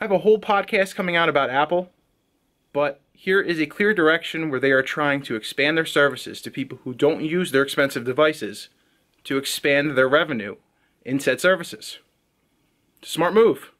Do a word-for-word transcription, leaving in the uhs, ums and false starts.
I have a whole podcast coming out about Apple, but here is a clear direction where they are trying to expand their services to people who don't use their expensive devices to expand their revenue in said services. Smart move.